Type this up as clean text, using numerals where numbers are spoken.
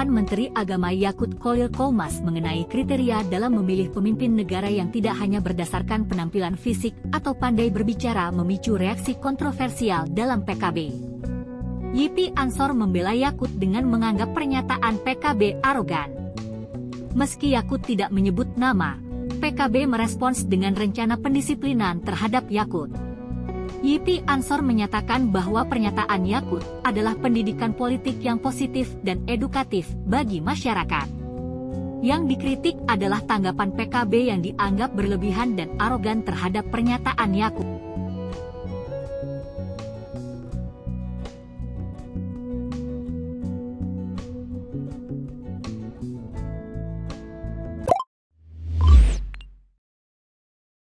Pernyataan Menteri Agama Yakut Khalil Qoumas mengenai kriteria dalam memilih pemimpin negara yang tidak hanya berdasarkan penampilan fisik atau pandai berbicara memicu reaksi kontroversial dalam PKB. Yipi Ansor membela Yakut dengan menganggap pernyataan PKB arogan. Meski Yakut tidak menyebut nama, PKB merespons dengan rencana pendisiplinan terhadap Yakut. Yipi Ansor menyatakan bahwa pernyataan Yakut adalah pendidikan politik yang positif dan edukatif bagi masyarakat. Yang dikritik adalah tanggapan PKB yang dianggap berlebihan dan arogan terhadap pernyataan Yakut.